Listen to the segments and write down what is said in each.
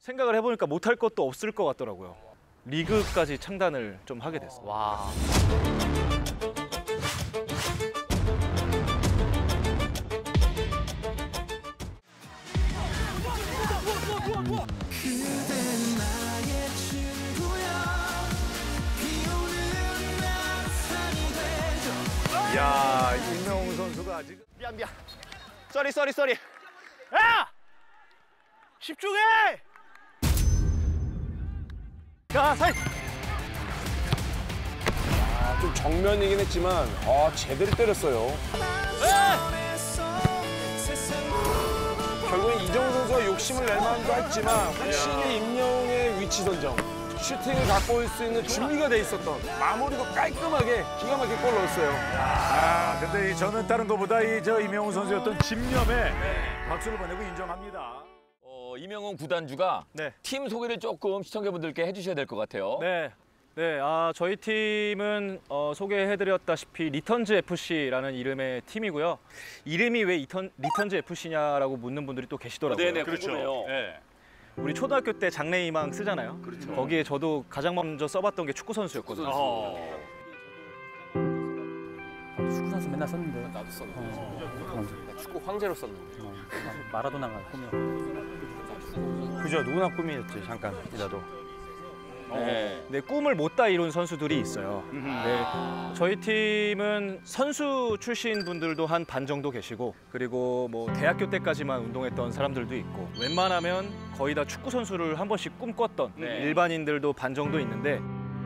생각을 해보니까 못할 것도 없을 것 같더라고요. 리그까지 창단을 좀 하게 됐어요. 와. 야, 임영웅 선수가 아직 미안. 쏘리. 야! 집중해! 야, 사이! 좀 정면이긴 했지만 제대로 때렸어요. 결국엔 이정우 선수가 욕심을 낼 만도 했지만 확실히 임영웅의 위치 선정, 슈팅을 갖고 올 수 있는 준비가 돼 있었던 마무리도 깔끔하게 기가 막히게 골 넣었어요. 근데 저는 다른 것보다 임영웅 선수의 어떤 집념에 박수를 보내고 인정합니다. 임영웅 구단주가 네. 팀 소개를 조금 시청자분들께 해주셔야 될 것 같아요. 네. 저희 팀은 소개해드렸다시피 리턴즈 FC라는 이름의 팀이고요. 이름이 왜 리턴즈 FC냐라고 묻는 분들이 또 계시더라고요. 네네, 궁금해요. 네. 우리 초등학교 때 장래희망 쓰잖아요. 그렇죠. 거기에 저도 가장 먼저 써봤던 게 축구 선수였거든요. 축구 선수 맨날 썼는데. 나도 썼는데. 나 축구 황제로 썼는데. 마라도나가 꿈이야. 그죠, 누구나 꿈이었지, 잠깐이라도. 네, 꿈을 못 다 이룬 선수들이 있어요. 네, 저희 팀은 선수 출신 분들도 한 반 정도 계시고, 그리고 뭐 대학교 때까지만 운동했던 사람들도 있고, 웬만하면 거의 다 축구 선수를 한 번씩 꿈꿨던 일반인들도 반 정도 있는데,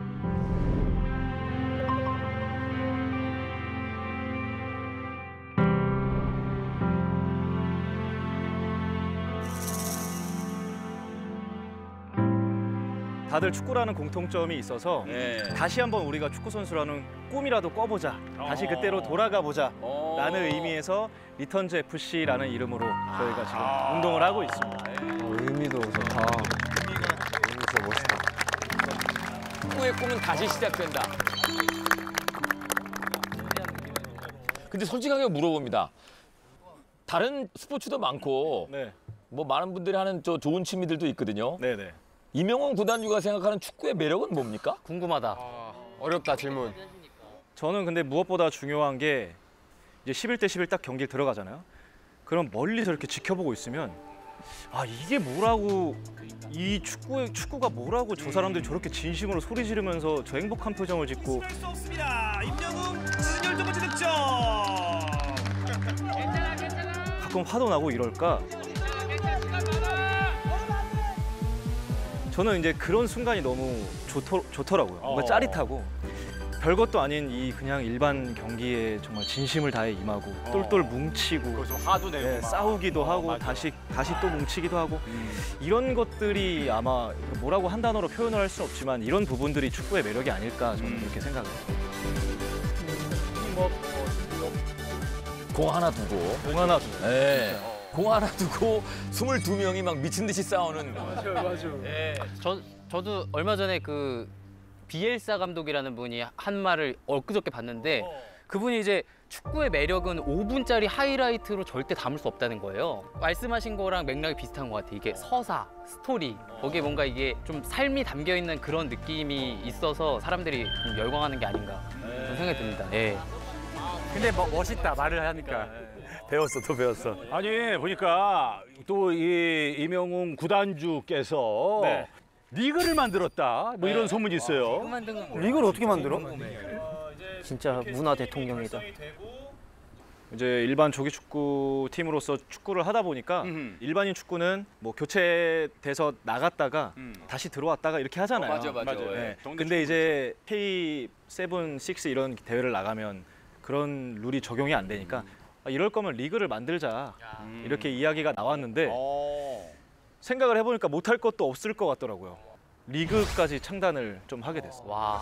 다들 축구라는 공통점이 있어서 다시 한번 우리가 축구 선수라는 꿈이라도 꿔보자. 다시 그때로 돌아가 보자. 라는 의미에서 리턴즈 FC라는 이름으로 저희가 지금 운동을 하고 있습니다. 의미도 좋다. 의미도 멋있다. 축구의 꿈은 다시 시작된다. 근데 솔직하게 물어봅니다. 다른 스포츠도 많고 네. 뭐 많은 분들이 하는 좋은 취미들도 있거든요. 네네. 임영웅 구단주가 생각하는 축구의 매력은 뭡니까? 궁금하다. 어렵다 질문. 저는 근데 무엇보다 중요한 게 이제 11대 11 딱 경기에 들어가잖아요. 그럼 멀리서 이렇게 지켜보고 있으면 이게 뭐라고, 이 축구가 뭐라고 저 사람들이 저렇게 진심으로 소리 지르면서 저 행복한 표정을 짓고. 임영웅 시즌 12번째 득점. 가끔 화도 나고 이럴까? 저는 이제 그런 순간이 너무 좋더라고요. 뭔가 짜릿하고 별것도 아닌 이 그냥 일반 경기에 정말 진심을 다해 임하고 똘똘 뭉치고 화도 내고 싸우기도 하고 다시 또 뭉치기도 하고 이런 것들이 아마 뭐라고 한 단어로 표현을 할 수는 없지만 이런 부분들이 축구의 매력이 아닐까 저는 그렇게 생각을 해요. 공 하나 두고. 네. 공 하나 두고 22명이 막 미친 듯이 싸우는. 맞아요. 저도 얼마 전에 그 비엘사 감독이라는 분이 한 말을 엊그저께 봤는데 그분이 이제 축구의 매력은 5분짜리 하이라이트로 절대 담을 수 없다는 거예요. 말씀하신 거랑 맥락이 비슷한 것 같아요. 이게 서사, 스토리, 거기에 뭔가 이게 좀 삶이 담겨 있는 그런 느낌이 있어서 사람들이 좀 열광하는 게 아닌가 그런 생각이 듭니다. 예. 근데 멋있다, 말을 하니까. 또 배웠어. 아니 보니까 또 이 임영웅 구단주께서 리그를 만들었다. 뭐 이런 소문이 있어요. 리그를 어떻게 만들어? 진짜 문화 대통령이다. 이제 일반 조기 축구 팀으로서 축구를 하다 보니까 일반인 축구는 뭐 교체돼서 나갔다가 다시 들어왔다가 이렇게 하잖아요. 맞아요. 네. 근데 이제 K7, 6 이런 대회를 나가면 그런 룰이 적용이 안 되니까 이럴 거면 리그를 만들자 이렇게 이야기가 나왔는데 생각을 해보니까 못할 것도 없을 것 같더라고요. 리그까지 창단을 좀 하게 됐어요. 와.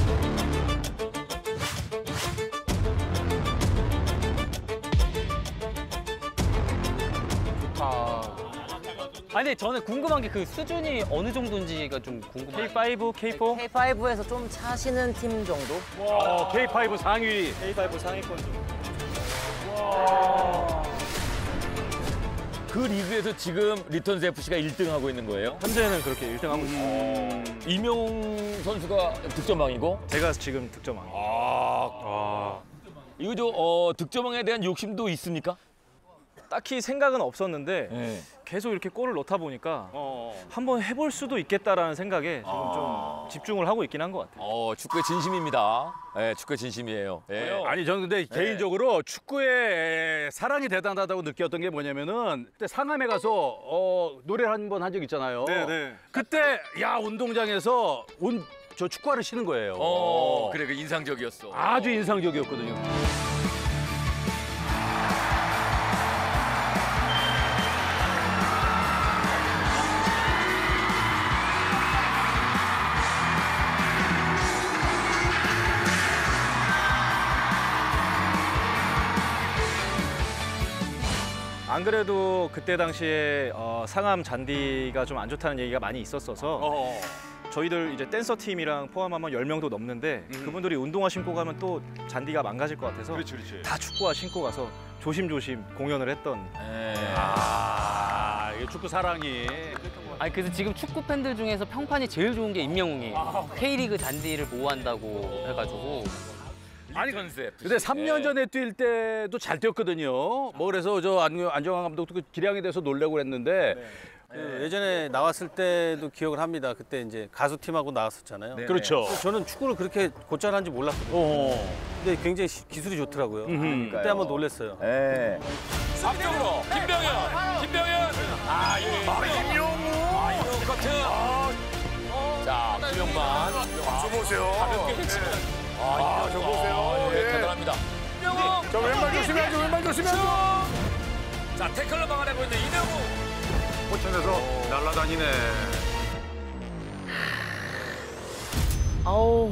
근데 저는 궁금한 게 그 수준이 어느 정도인지가 좀 궁금해요. K5, K4? K5에서 좀 차시는 팀 정도? K5 상위. K5 상위권 좀. 그 리그에서 지금 리턴스 FC가 1등하고 있는 거예요? 현재는 그렇게 1등하고 있습니다. 이명웅 선수가 득점왕이고 제가 지금 득점왕. 이거 득점왕에 대한 욕심도 있습니까? 딱히 생각은 없었는데 네. 계속 이렇게 골을 넣다 보니까 한번 해볼 수도 있겠다라는 생각에 지금 좀 집중을 하고 있긴 한 것 같아요. 축구의 진심입니다. 네, 축구의 진심이에요. 네. 아니 저는 근데 개인적으로 축구의 사랑이 대단하다고 느꼈던 게 뭐냐면은 그때 상암에 가서 노래를 한 번 한 적 있잖아요. 네. 그때 야 운동장에서 저 축구화를 신은 거예요. 그래, 그 인상적이었어. 아주 인상적이었거든요. 안 그래도 그때 당시에 상암 잔디가 좀 안 좋다는 얘기가 많이 있었어서 저희들 이제 댄서 팀이랑 포함하면 10명도 넘는데 그분들이 운동화 신고 가면 또 잔디가 망가질 것 같아서 다 축구화 신고 가서 조심조심 공연을 했던. 이게 축구 사랑이. 아니 그래서 지금 축구 팬들 중에서 평판이 제일 좋은 게 임영웅이에요. K리그 잔디를 보호한다고 해가지고. 아니 근데 3년 전에 뛸 때도 잘 뛰었거든요. 뭐 그래서 저 안정환 감독도 그 기량에 대해서 놀라고 그랬는데 그 예전에 나왔을 때도 기억을 합니다. 그때 이제 가수 팀하고 나왔었잖아요. 그렇죠. 저는 축구를 그렇게 곧잘하는지 몰랐거든요. 근데 굉장히 기술이 좋더라고요. 그때 한번 놀랐어요. 네. 앞쪽으로 김병현. 임영웅 커트. 자, 김영만. 저 보세요. 가볍게 해치는. 저 보세요. 대단합니다. 임영웅. 저 왼발 조심해야죠. 왼발 조심해야죠. 자, 태클로 막아내고 있는 임영웅. 포천에서 날아다니네. 아우.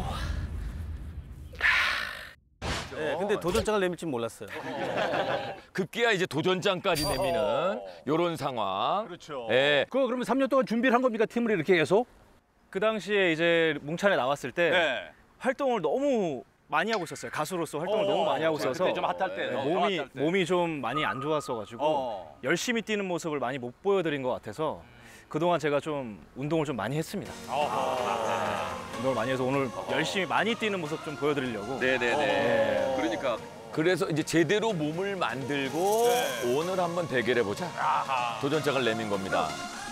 네, 근데 도전장을 내밀 줄 몰랐어요. 급기야 이제 도전장까지 내미는 요런 상황. 그렇죠. 예. 그러면 3년 동안 준비를 한 겁니까? 팀을 이렇게 계속? 그 당시에 이제 뭉찬에 나왔을 때 네. 활동을 너무 많이 하고 있었어요. 가수로서 활동을 너무 많이 하고 있어서 그때 좀 핫할 때. 몸이 좀 많이 안 좋았어가지고 열심히 뛰는 모습을 많이 못 보여드린 것 같아서 그동안 제가 좀 운동을 좀 많이 했습니다. 운동을 많이 해서 오늘 열심히 많이 뛰는 모습 좀 보여드리려고. 네네네. 그러니까. 그래서 이제 제대로 몸을 만들고 오늘 한번 대결해 보자. 도전장을 내민 겁니다.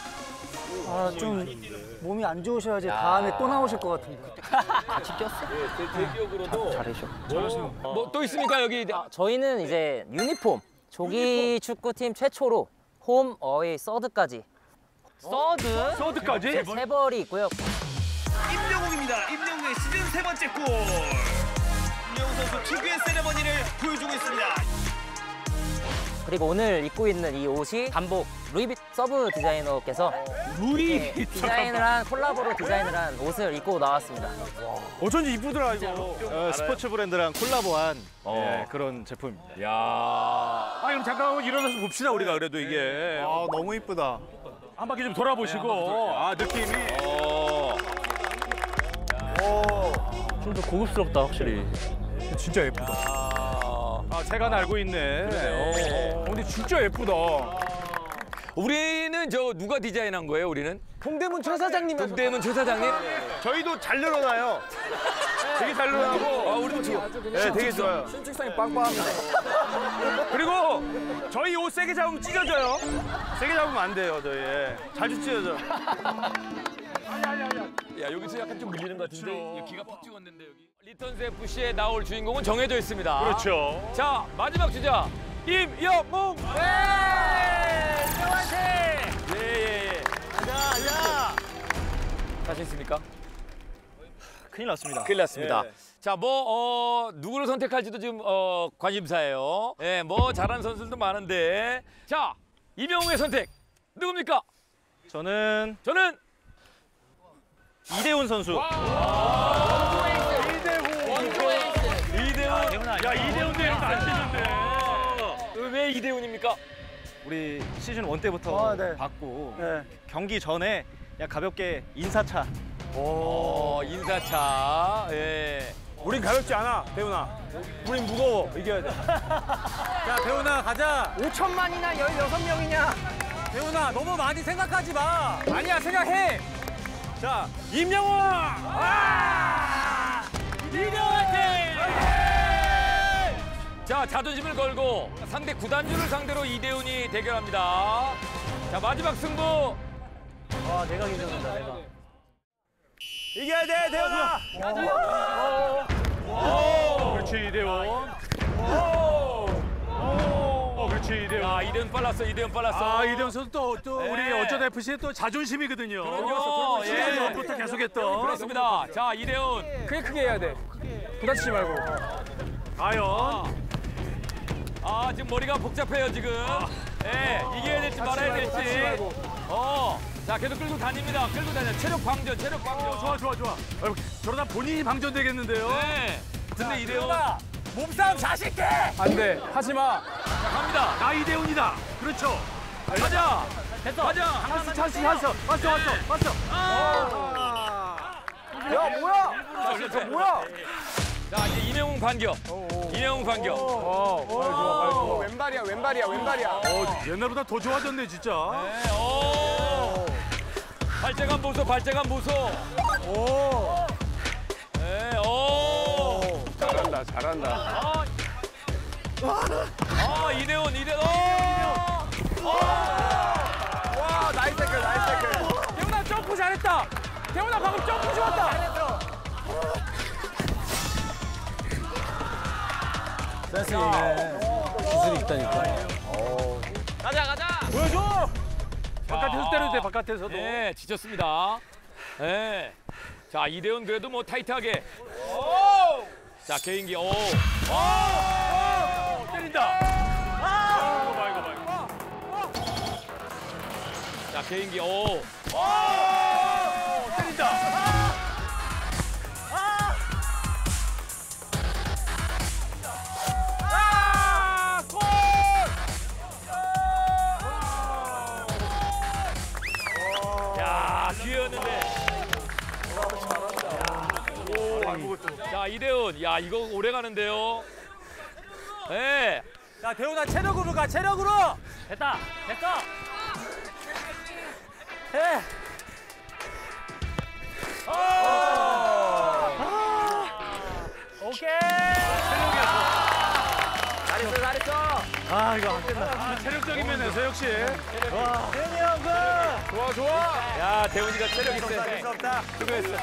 좀 몸이 안 좋으셔야지 다음에 또 나오실 것 같은데. 같이 뛰었어? 대기업으로도 잘하셔. 뭐 또 있습니까 여기? 저희는 이제 유니폼 조기 축구팀 최초로 홈, 어웨이, 서드까지 서드? 서드까지? 세 벌이 있고요. 임영웅입니다. 임영웅의 시즌 3번째 골. 임영웅 선수 특유의 세레머니를 보여주고 있습니다. 그리고 오늘 입고 있는 이 옷이 단복 루이빗 서브 디자이너께서 디자인을 한 콜라보로 디자인을 한 옷을 입고 나왔습니다. 어쩐지 이쁘더라 이거. 스포츠 브랜드랑 콜라보한 그런 제품입니다. 야. 그럼 잠깐 한번 일어나서 봅시다 우리가 그래도 이게. 너무 이쁘다. 한 바퀴 좀 돌아보시고. 느낌이. 좀 더 고급스럽다 확실히. 진짜 예쁘다. 제가 알고 있네. 근데 진짜 예쁘다. 우리는 저 누가 디자인한 거예요? 우리는? 동대문 최 사장님. 동대문 최 사장님? 저희도 잘 늘어나요. 되게 잘 늘어나고. 우리도 지금. 네, 되게 좋아요. 신축성이 빵빵합니다. 그리고 저희 옷 세게 잡으면 찢어져요. 세게 잡으면 안 돼요, 저희. 자주 찢어져. 야, 여기서 약간 좀 밀리는 것 같은데 기가 팍 죽었는데 여기. 리턴스 FC에 나올 주인공은 정해져 있습니다. 그렇죠. 자, 마지막 주자 임영웅. 예. 가자. 자신 있습니까? 큰일 났습니다. 큰일 났습니다. 자, 누구를 선택할지도 지금 관심사예요. 예, 잘하는 선수들도 많은데. 자, 임영웅의 선택 누굽니까? 저는 저는 이대훈 선수. 이대훈. 야, 이대훈도 이런 거안 치는데. 왜 이대훈입니까? 우리 시즌 1 때부터 봤고 경기 전에 그냥 가볍게 인사차. 인사차. 예. 우린 가볍지 않아, 대훈아. 우린 무거워. 이겨야 돼. 자, 대훈아 가자. 5천만이나 16명이냐? 대훈아 너무 많이 생각하지 마. 아니야, 생각해. 자, 임영웅! 이명한테! 자, 자존심을 걸고 상대 구단주를 상대로 이대훈이 대결합니다. 자, 마지막 승부. 와 내가 긴장한다 내가. 이겨야 돼, 대훈아. 그렇지, 이대훈. 그렇지, 이대훈. 야, 이대훈 빨랐어, 이대훈 빨랐어. 아, 이대훈 선수 또 우리 네. 어쩌다 FC의 또 자존심이거든요. 그럼요. 시즌 예. 전부터 계속했던. 그렇습니다. 자, 이대훈. 크게 해야 돼. 부딪히지 말고. 과연. 아, 지금 머리가 복잡해요, 지금. 예, 이겨야 될지 말아야 될지. 자, 계속 끌고 다닙니다. 끌고 다녀. 체력 방전, 체력 방전. 좋아. 저러다 본인이 방전되겠는데요. 네. 근데 이대훈. 자, 몸싸움 자신 있게. 안 돼. 하지 마. 갑니다. 나 이대훈이다. 그렇죠. 가자. 됐어. 가자. 찬스. 왔어. 야, 뭐야? 저 뭐야? 자, 이제 이명웅 반격. 이명웅 반격. 왼발이야. 옛날보다 더 좋아졌네, 진짜. 네, 오. 발재간 보소, 발재간 보소. 오. 네, 오. 잘한다. 아, 이대훈. 와, 나이스 태클. 대훈아, 점프 잘했다. 대훈아, 방금 점프 좋았다. 센스 있네. 기술이 있다니까. 가자. 보여줘. 바깥에서 때려도 돼, 바깥에서도. 네, 지쳤습니다. 네. 자, 이대훈 그래도 뭐 타이트하게. 자, 개인기. 오. 때린다. 자, 개인기. 오. 때린다. 야, 기회였는데. 자, 이대훈. 야, 이거 오래 가는데요. 네. 자 대훈아 체력으로 가. 체력으로. 됐다. 해. 오케이. 잘했어. 아, 이거 안 된다. 체력적인 면에서 역시. 대훈이 형 그. 좋아. 야, 대훈이가 체력 있어. 없다. 수고했어.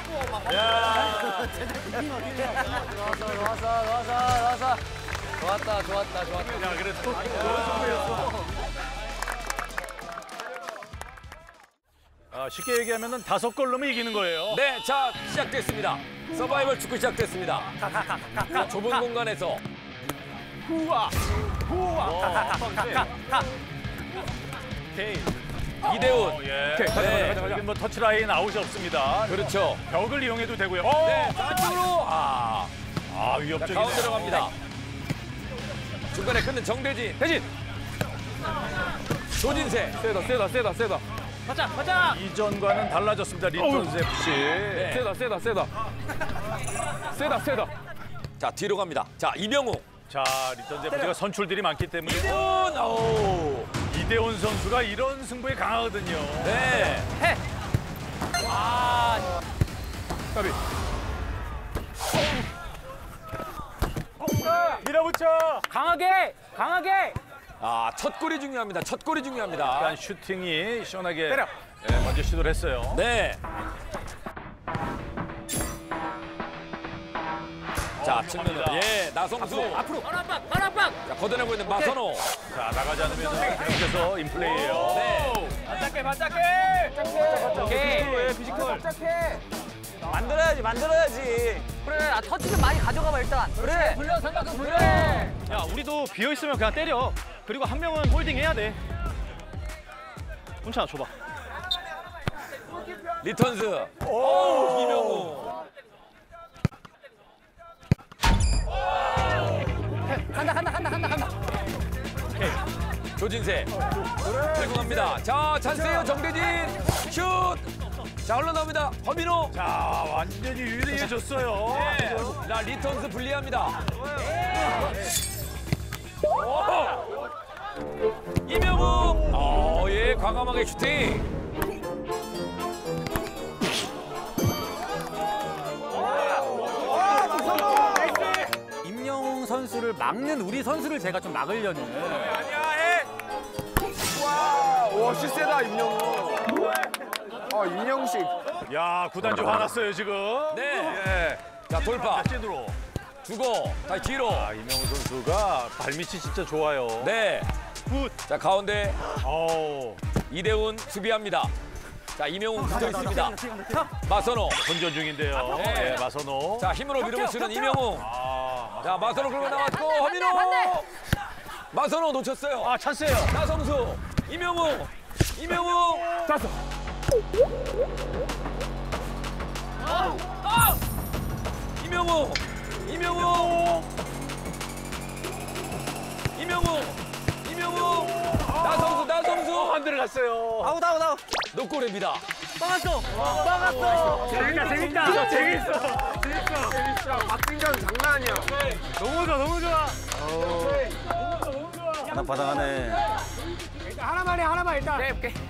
좋았다. 야, 그래도 좋은 승부였어. 쉽게 얘기하면은 5골 넣으면 이기는 거예요. 네, 자, 시작됐습니다. 서바이벌 축구 시작됐습니다. 자, 좁은 공간에서. 이대훈. 예. 네. 여기 뭐 터치라인 아웃이 없습니다. 그렇죠. 벽을 이용해도 되고요. 네, 자, 안쪽으로. 아, 자, 위협적이네. 가운데로 갑니다. 중간에 끊는 정대진. 대진. 조진세. 세다. 가자. 이전과는 달라졌습니다. 리턴스 FC. 네. 세다. 자, 뒤로 갑니다. 자, 이명웅. 자, 리턴스 FC가 선출들이 많기 때문에 이대훈. 오. 이대훈 선수가 이런 승부에 강하거든요. 네. 해. 아. 까비. 밀어붙여. 강하게. 아, 첫 골이 중요합니다. 첫 골이 중요합니다. 약간 슈팅이 시원하게 먼저 시도를 했어요. 네. 자, 측면으로. 예, 나성수. 앞으로. 바람박. 자, 걷어내고 있는 마선호. 자, 나가지 않으면 계속해서 인플레이예요. 네. 반짝해. 오케이. 피지컬. 만들어야지. 그래. 터치 좀 많이 가져가봐 일단. 그래. 불려 삼각형 불려. 야, 우리도 비어 있으면 그냥 때려. 그리고 한 명은 홀딩 해야 돼. 훈찬아, 줘봐. 리턴스. 오, 이명우. 간다. 조진세. 들고 갑니다. 자, 찬스예요, 정대진. 슛. 자, 흘러나옵니다. 허민호. 자, 완전히 유리해졌어요. 네. 자, 리턴스 불리합니다. 이명웅. 예, 과감하게 슈팅. 임영웅 선수를 막는 우리 선수를 제가 좀 막으려는. 와, 실세다, 임영웅. 임영웅 씨. 야, 구단주 화났어요, 지금. 네. 자, 돌파. 찐으로. 주고 다시 뒤로. 아, 임영웅 선수가 발밑이 진짜 좋아요. 네. 굿. 자, 가운데 어우. 이대훈 수비합니다. 자, 이명웅 붙어 있습니다. 마선호. 선전 중인데요. 네. 네, 마선호. 자, 힘으로 밀어붙이는 이명웅. 자, 마선호 끌고 나왔고 허민호. 마선호 놓쳤어요. 아, 찬스예요. 나성수. 이명웅. 땄어. 이명웅. 나성수. 안 들어갔어요. 아웃. 노골입니다. 재밌어. 박진경 장난 아니야. 너무 좋아. 하나 받아가네. 하나만 일단. 네, 오케이.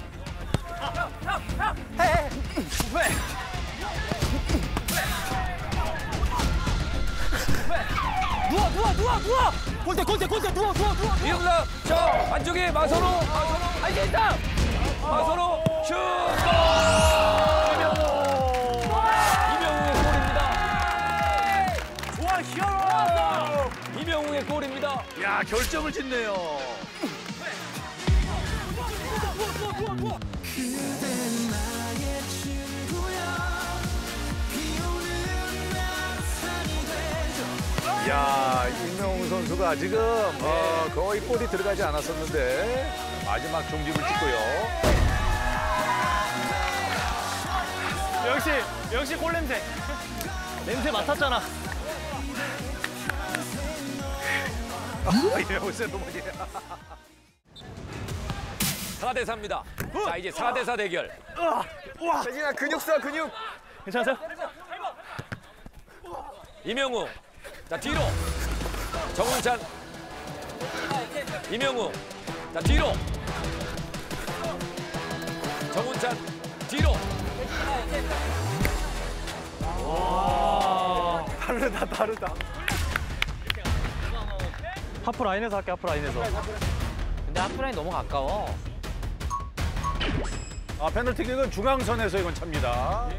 누워. 골대, 누워. 이영상. 자, 안쪽에 마선호. 할수 있다. 마선호. 슛. 이명웅의 골입니다. 좋아, 시원하다. 이명웅의 골입니다. 야, 결정을 짓네요. 야, 임영웅 선수가 지금 거의 골이 들어가지 않았었는데 마지막 종집을 찍고요. 역시 골 냄새. 냄새 맡았잖아. 임영웅 센터백이야. 4대 4입니다. 자, 이제 4대 4 대결. 재진아, 근육 써, 근육. 괜찮으세요? 이명웅. 자, 뒤로. 정훈찬. 이명웅. 자, 뒤로. 정훈찬. 뒤로. 다르다. 하프 라인에서 할게, 하프 라인에서. 근데 하프라인 너무 가까워. 아, 페널티킥은 중앙선에서 이건 찹니다.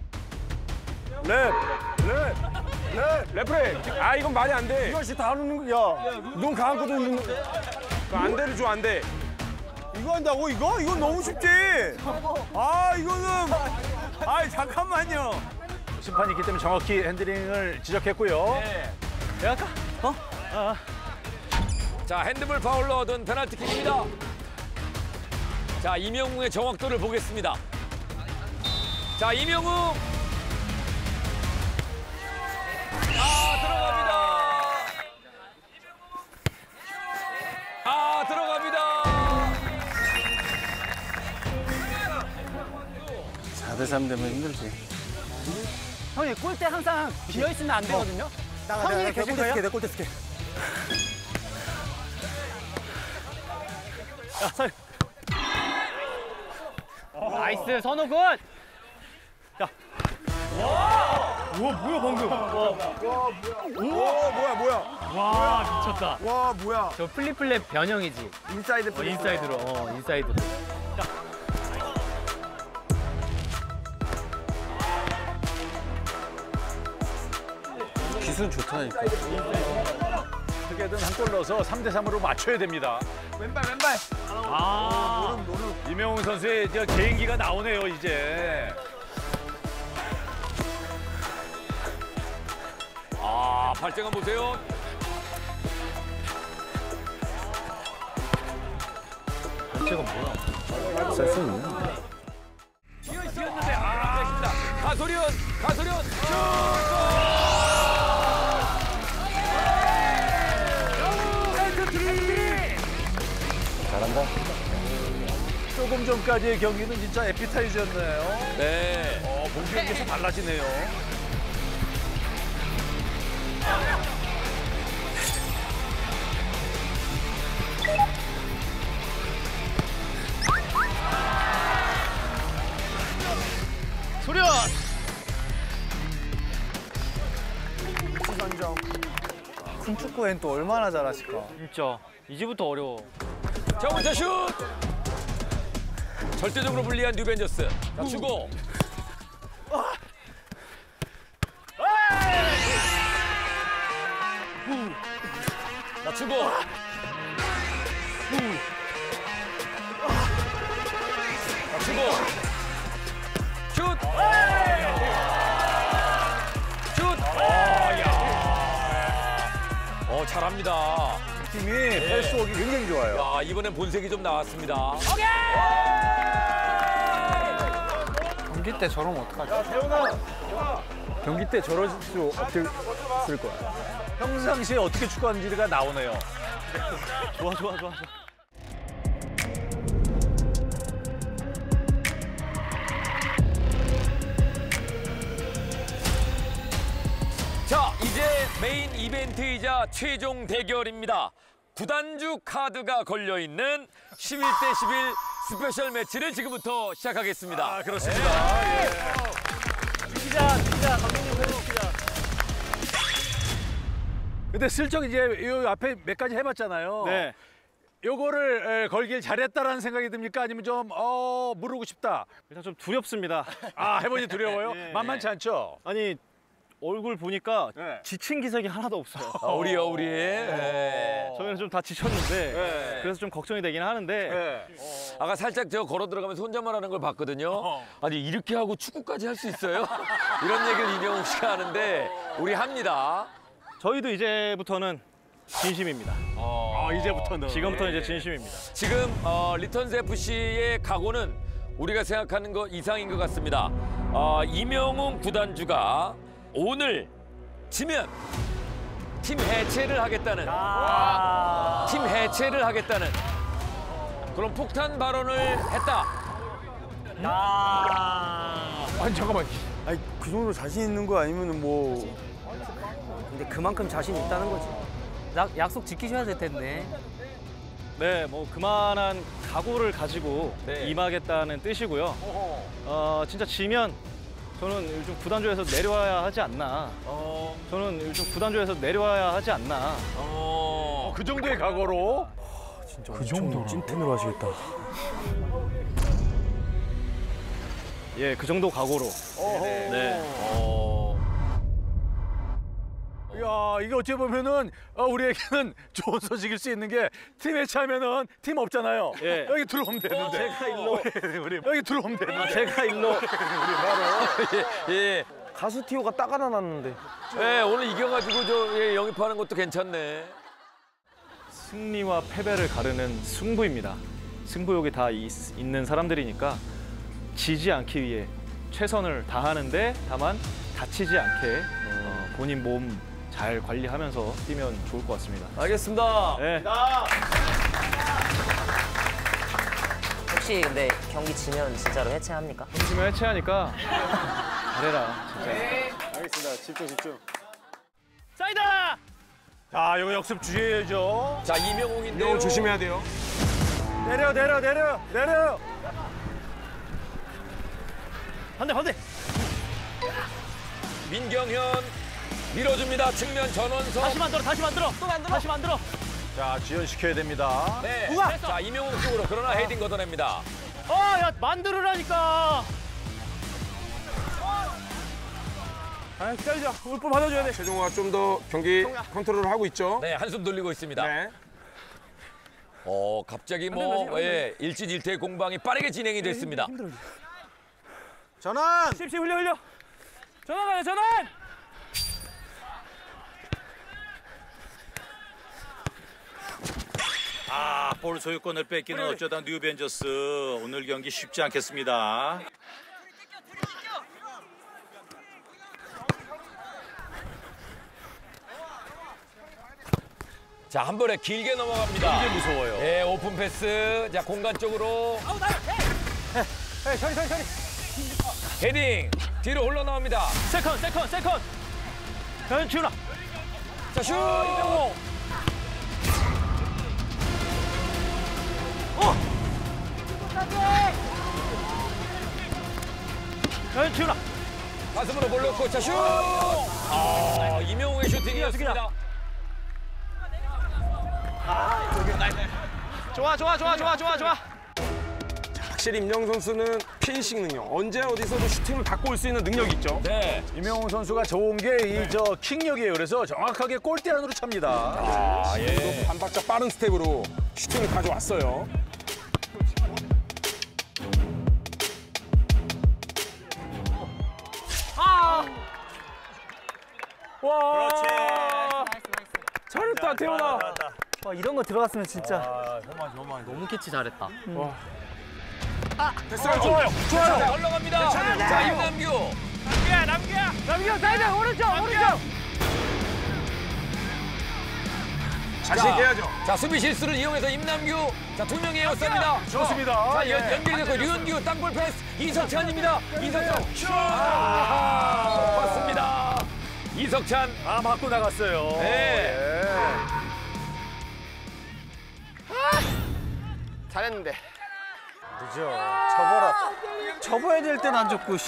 레프레. 아, 이건 말이 안 돼. 이것이 다 하는 거야. 눈 감고도 있는 거. 안대를 줘, 안대. 이거 한다고, 이거? 이건 너무 쉽지. 아, 이거는. 아, 잠깐만요. 심판이 있기 때문에 정확히 핸들링을 지적했고요. 내가 할까? 자, 핸드볼 파울로 얻은 페널티킥입니다. 자, 이명웅의 정확도를 보겠습니다. 자, 이명웅. 들어갑니다. 4대 3 되면 힘들지. 형님, 골대 항상 비어있으면 안 되거든요? 형님이 계신 거예요? 내 골대 쓸게. 야, 설. 나이스, 선우 굿! 뭐야, 방금. 뭐야. 와, 미쳤다. 와, 뭐야. 저 플립플랩 변형이지. 인사이드 플레이. 인사이드로, 인사이드로. 기술 좋다니까. 어떻게든 한 골 넣어서 3대 3으로 맞춰야 됩니다. 왼발. 이명웅 선수의 저 개인기가 나오네요, 이제. 아, 발재간 보세요. 발재가 뭐야? 센스 있네. 뛰었는데, 됐습니다. 가소련. 잘한다. 조금 전까지의 경기는 진짜 에피타이저였네요. 네. 본격에서 달라지네요. 소련. 선정. 큰 축구엔 또 얼마나 잘하실까. 진짜 이제부터 어려워. 자, 원차 슛! 절대적으로 불리한 뉴벤저스. 자, 주고. 자, 주고. 자, 주고. 슛! 슛! 잘합니다. 팀이 패스워크 굉장히 좋아요. 야, 이번엔 본색이 좀 나왔습니다. 경기 때 저러면 어떡하지? 경기 때 저럴 수 없을 거야. 평상시에 어떻게 축구하는지가 나오네요. 좋아. 자, 이제 메인 이벤트이자 최종 대결입니다. 구단주 카드가 걸려있는 11대11 스페셜 매치를 지금부터 시작하겠습니다. 아, 그렇습니다. 예. 죽이자, 감독님 죽이자. 근데 슬쩍 이제 요 앞에 몇 가지 해봤잖아요. 네. 요거를 걸길 잘했다라는 생각이 듭니까? 아니면 좀 모르고 싶다. 일단 좀 두렵습니다. 아, 해보니 두려워요? 네. 만만치 않죠? 아니 얼굴 보니까 네. 지친 기색이 하나도 없어요. 우리. 네. 저희는 좀 다 지쳤는데 네. 그래서 좀 걱정이 되긴 하는데 네. 아까 살짝 저 걸어 들어가면서 혼잣말 하는 걸 봤거든요. 아니, 이렇게 하고 축구까지 할 수 있어요? 이런 얘기를 이명웅 씨가 하는데 우리 합니다. 저희도 이제부터는 진심입니다. 이제부터는. 지금부터는 이제 진심입니다. 지금 리턴스 FC의 각오는 우리가 생각하는 것 이상인 것 같습니다. 이명웅 구단주가 오늘 지면 팀 해체를 하겠다는 그런 폭탄 발언을 했다. 아니 잠깐만. 아니 그 정도로 자신 있는 거 아니면 뭐. 근데 그만큼 자신 있다는 거지. 약속 지키셔야 될 텐데. 네, 뭐 그만한 각오를 가지고 네. 임하겠다는 뜻이고요. 진짜 지면 저는 요즘 구단주에서 내려와야 하지 않나. 그 정도의 각오로. 진짜 그 정도로 찐텐으로 하시겠다. 예, 그 정도 각오로. 네. 이야, 이게 어찌 보면은 우리에게는 좋은 소식일 수 있는 게 팀 해체하면은 팀 없잖아요. 예. 여기 들어오면 되는데. 제가 일로 우리 여기 들어오면 되는데. 제가 일로 예. 가수 티오가 딱 하나 났는데. 네, 오늘 이겨가지고 영입하는 것도 괜찮네. 승리와 패배를 가르는 승부입니다. 승부욕이 다 있는 사람들이니까 지지 않기 위해 최선을 다하는데 다만 다치지 않게 본인 몸 잘 관리하면서 뛰면 좋을 것 같습니다. 알겠습니다. 네. 혹시 근데 경기 지면 진짜로 해체합니까? 팀을 해체하니까 잘해라, 진짜. 알겠습니다. 집중. 사이다! 자, 이거 역습 주셔야죠. 자, 이명웅인데요. 조심해야 돼요. 내려. 반대. 민경현 밀어줍니다. 측면 전원석. 다시 만들어. 다시 만들어. 자, 지연시켜야 됩니다. 네. 자, 이명웅 쪽으로 그러나 헤딩 걷어냅니다. 야, 만들으라니까. 기다리자. 울품 받아줘야 돼. 최종호가 좀 더 경기 컨트롤을 하고 있죠. 네, 한숨 돌리고 있습니다. 네. 갑자기 일진일퇴 공방이 빠르게 진행이 됐습니다. 전환. 씹씹 흘려. 전환 가요, 전환. 볼 소유권을 뺏기는 어쩌다 뉴벤저스. 오늘 경기 쉽지 않겠습니다. 자, 한 번에 길게 넘어갑니다. 이게 무서워요. 네, 오픈 패스. 자, 공간 쪽으로. 저리. 헤딩. 뒤로 흘러나옵니다. 세컨. 지훈아. 자, 슛! 지훈아. 가슴으로 볼 넣고 자 슛! 이명웅의 슈팅이었습니다. 좋아. 확실히 임영웅 선수는 피니싱 능력, 언제 어디서도 슈팅을 갖고 올 수 있는 능력이 있죠. 네. 임영웅 선수가 좋은 게 이 킥력이에요. 그래서 정확하게 골대 안으로 찹니다. 예. 한 박자 빠른 스텝으로 슈팅을 가져왔어요. 와. 그렇지. 잘했다, 태훈아. 와, 이런 거 들어갔으면 진짜. 너무 캐치 잘했다. 됐어요. 좋아요. 자, 올라갑니다. 자, 임남규. 남규야, 사이드 오른쪽. 자신 있게 해야죠. 자, 수비 실수를 이용해서 임남규. 자, 2명이 에어쌉니다. 좋습니다. 자, 연결이 됐고 류현규 땅볼 패스. 이석찬입니다. 이석찬. 슛! 맞습니다. 이석찬. 맞고 나갔어요. 네. 잘했는데. 그죠. 접어야 될 땐 안 접고.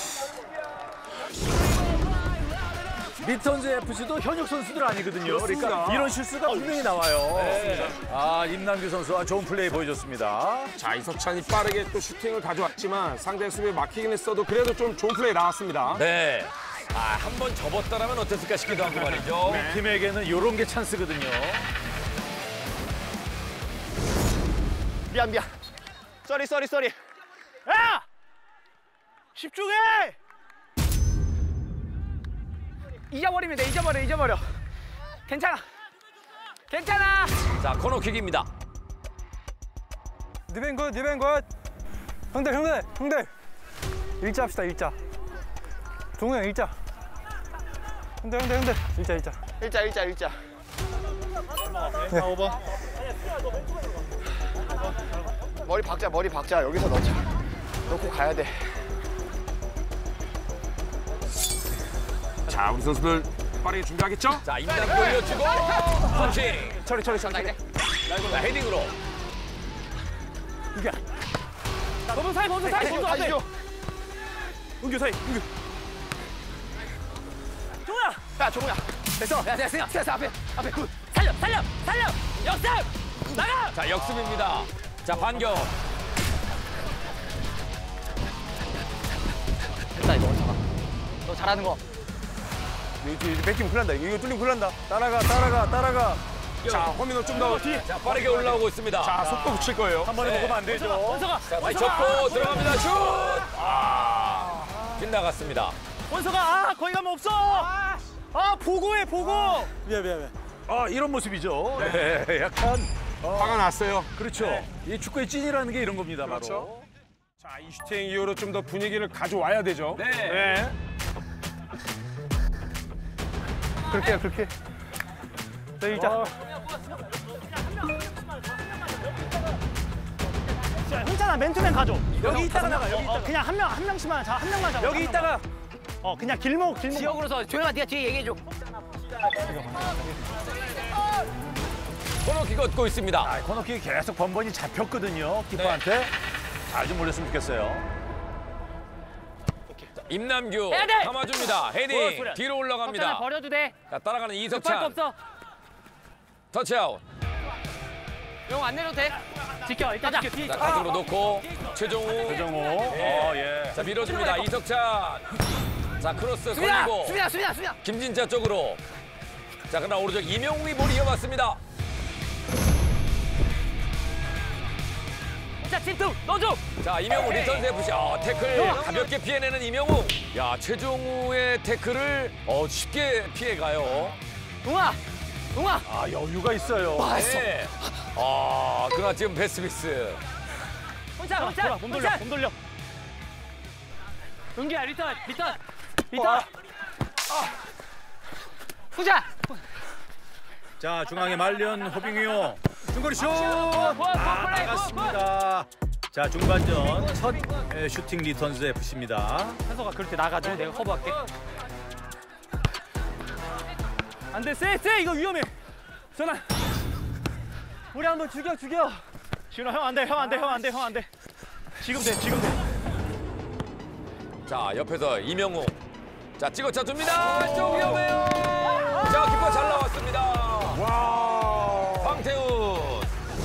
리턴즈 FC도 현역 선수들 아니거든요. 그러니까 이런 실수가 분명히 나와요. 임남규 선수와 좋은 플레이 보여줬습니다. 자, 이석찬이 빠르게 또 슈팅을 가져왔지만 상대 수비에 막히긴 했어도 그래도 좀 좋은 플레이 나왔습니다. 네. 한 번 접었다라면 어땠을까 싶기도 하고 말이죠. 팀에게는 이런 게 찬스거든요. 미안. 쏘리. 야! 집중해! 잊어버리면 돼. 잊어버려. 괜찮아. 자, 코너킥입니다. 니벤 굿. 형들. 일자 합시다, 일자. 종우 형, 일자. 형들. 일자. 네. 머리 박자. 여기서 넣자. 넣고 가야 돼. 자, 우리 선수들 빠르게 준비하겠죠? 자, 임남규 올려주고 펀칭. 처리. 자, 헤딩으로. 범수 사이. 은규 사이. 종우야. 됐어. 됐어. 앞에. 굿. 살려. 역습. 나가. 자, 역습입니다. 자, 반격. 됐다 이거. 너 잘하는 거. 이거 뺏기면 큰일 난다. 이거 뚫리면 큰일 난다. 따라가. 자, 허민호 좀 더. 자, 빠르게 올라오고 있습니다. 자, 속도 붙일 거예요. 한 번에 먹으면 안 되죠. 자, 다시 접고 들어갑니다. 슛! 빗나갔습니다. 원서가 거기 가면 없어. 보고해. 미안. 이런 모습이죠. 네, 약간 화가 났어요. 그렇죠. 이 축구의 찐이라는 게 이런 겁니다. 그렇죠. 자, 이 슈팅 이후로 좀 더 분위기를 가져와야 되죠. 네. 그렇게. 네, 일자. 혼자나 맨투맨 가져. 여기 있다가 나가. 그냥 한 명씩만 한 명만 잡아. 여기 있다가 그냥 길목. 지역으로서 조용아 네가 뒤에 얘기해 줘. 코너킥 얻고 있습니다. 코너킥이 계속 번번이 잡혔거든요. 키퍼한테. 잘 좀 몰렸으면 좋겠어요. 자, 임남규 해야 돼! 감아줍니다. 헤딩 뒤로 올라갑니다. 버려도 돼. 자, 따라가는 급할 거 이석찬. 없어. 터치아웃. 용 안 내려도 돼. 지켜. 일단 지켜. 자, 가슴으로 놓고 최종우. 예. 자, 밀어줍니다. 이석찬. 자, 크로스 수빈아. 걸리고 김진자 쪽으로. 자, 그러나 오른쪽 이명웅이 볼 이어봤습니다. 자, 침투 넣어줘. 자, 이명웅 리턴 FC. 태클 가볍게 피해내는 이명웅. 야, 최종우의 태클을 쉽게 피해가요. 웅아. 여유가 있어요. 네. 그러나 지금 베스비스. 혼자. 몸 돌려. 은기야, 리턴. 후자. 자, 중앙에 말년 허빙이요. 중거리 슛! 나갔습니다. 자, 중반전 첫 슈팅 리턴즈 FC입니다. 현서가 그럴 때 나가줘. 내가 커버할게. 안 돼. 쎄. 이거 위험해. 전화. 우리 한번 죽여. 지훈아, 형 안 돼. 지금 돼. 자, 옆에서 이명웅. 자, 찍어차 줍니다. 좀 위험해요. 자, 키퍼 잘 나왔습니다. 와. 황태훈.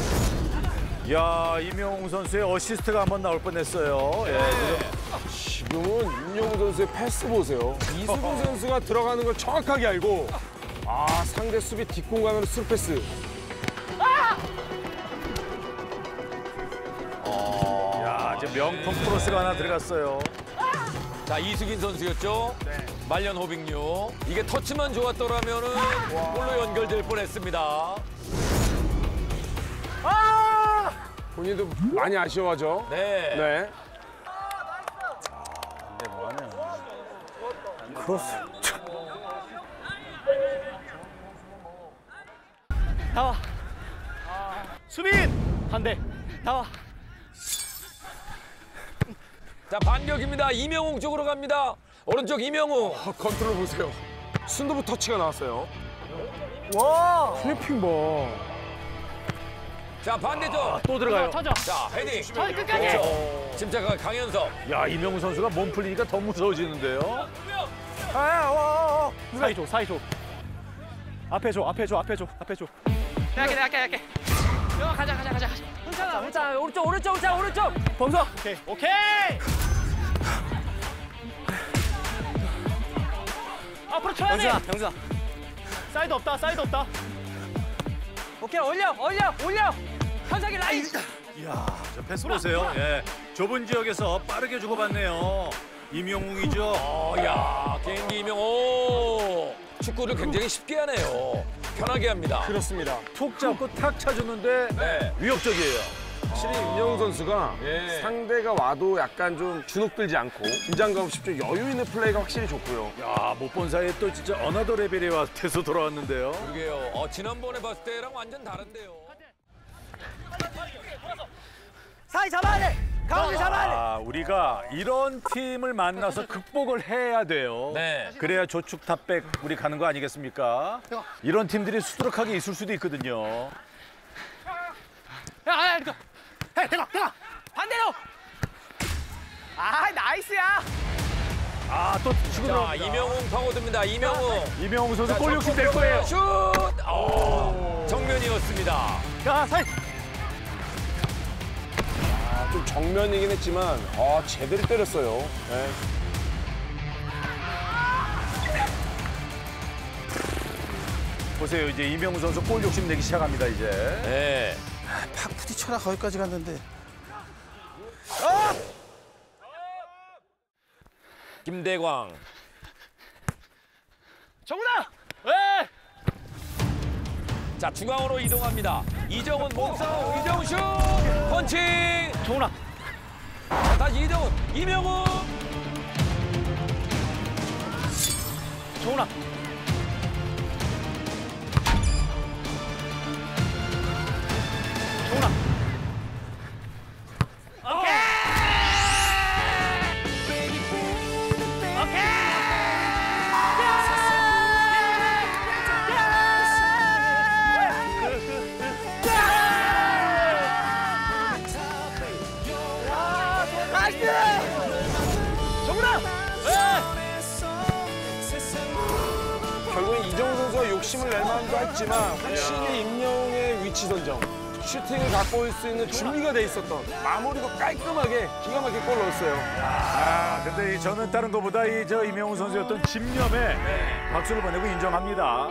야, 이명웅 선수의 어시스트가 한번 나올 뻔했어요. 예. 지금은 임영웅 선수의 패스 보세요. 이수빈 선수가 들어가는 걸 정확하게 알고 상대 수비 뒷공간으로 스루 패스. 야, 이제 명품 크로스가 하나 들어갔어요. 자, 이수빈 선수였죠? 말년 호빙류. 이게 터치만 좋았더라면은 골로 연결될 뻔했습니다. 본인도 많이 아쉬워하죠. 네. 네. 크로스. 나와. 수빈 반대. 나와. 자, 반격입니다. 이명웅 쪽으로 갑니다. 오른쪽 이명웅. 컨트롤 보세요. 순두부 터치가 나왔어요. 와. 클리핑 봐. 자, 반대쪽. 또 들어가요. 터져. 자, 헤딩. 터져 끝까지. 그렇죠. 침착한 강현석. 야, 이명웅 선수가 몸 풀리니까 더 무서워지는데요. 사이 줘. 사이 줘. 앞에 줘. 앞에 줘. 앞에 줘. 앞에 줘. 내가 할게. 가자. 괜찮아. 오른쪽. 범서. 오케이. 앞으로 쳐야 돼. 병수야. 사이드 없다. 오케이, 올려. 현석이 라인. 이야, 저 패스 보세요. 예, 좁은 지역에서 빠르게 주고받네요. 임영웅이죠. 야, 개인기 이명웅. 축구를 굉장히 쉽게 하네요. 편하게 합니다. 그렇습니다. 툭 잡고 탁 차주는데 네. 위협적이에요. 확실히 임영웅 선수가 예. 상대가 와도 약간 좀 주눅들지 않고 긴장감 없이 좀 여유 있는 플레이가 확실히 좋고요. 야, 못 본 사이에 또 진짜 어나더 레벨에 와서 돌아왔는데요. 그러게요. 지난번에 봤을 때랑 완전 다른데요. 사이 잡아야 돼. 가운데 잡아야 돼. 아, 우리가 이런 팀을 만나서 극복을 해야 돼요. 네. 그래야 조축 탑백 우리 가는 거 아니겠습니까? 이런 팀들이 수두룩하게 있을 수도 있거든요. 야, 이거. 대가. 반대로. 나이스야. 아, 또 치고 자, 들어갑니다. 이명웅 파고듭니다. 이명웅 선수 골 욕심 낼 거예요. 슛! 정면이었습니다. 야, 사이. 좀 정면이긴 했지만 제대로 때렸어요. 네. 보세요, 이제 이명웅 선수 골 욕심 내기 시작합니다, 이제. 네. 팍 부딪혀라 거기까지 갔는데. 김대광. 정훈아. 자, 중앙으로 이동합니다. 이정훈 몸싸움. 이정훈 슛! 펀칭! 정훈아. 자, 다시 이정훈. 이명웅. 정훈아. 결국엔 이정훈 선수가 욕심을 낼 만도 했지만 확실히 임영웅의 위치 선정, 슈팅을 갖고 올 수 있는 준비가 돼 있었던 마무리도 깔끔하게 기가 막히게 골 넣었어요. 아, 근데 저는 다른 것보다 저 이명웅 선수의 어떤 집념에 박수를 보내고 인정합니다.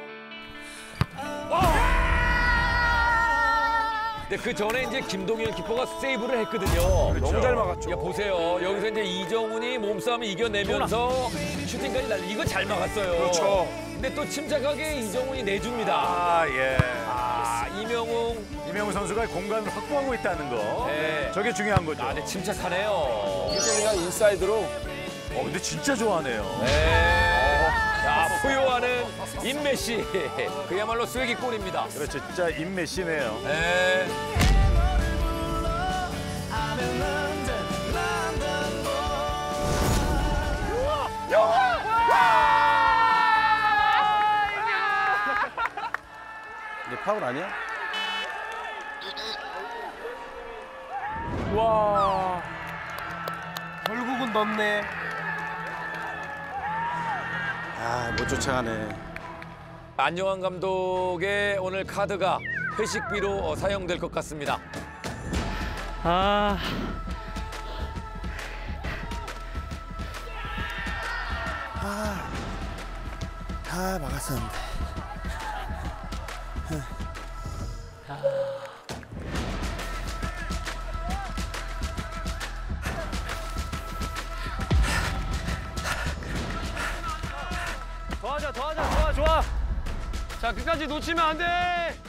근데 그 전에 이제 김동현 키퍼가 세이브를 했거든요. 너무 잘 막았죠. 야, 보세요. 여기서 이제 이정훈이 몸싸움을 이겨내면서 슈팅까지 날리. 이거 잘 막았어요. 그렇죠. 근데 또 침착하게 이정훈이 내줍니다. 아, 예. 이명웅 선수가 공간을 확보하고 있다는 거. 네. 저게 중요한 거죠. 네, 침착하네요. 이게 그냥 인사이드로 근데 진짜 좋아하네요. 네. 자, 포효하는 임메시. 그야말로 쐐기골입니다. 그렇죠. 진짜 인메시네요. 네. 이게 파울 아니야? 와 결국은 넣네. 못 쫓아가네. 안정환 감독의 오늘 카드가 회식비로 사용될 것 같습니다. 아. 막았었는데. 좋아. 자, 끝까지 놓치면 안 돼.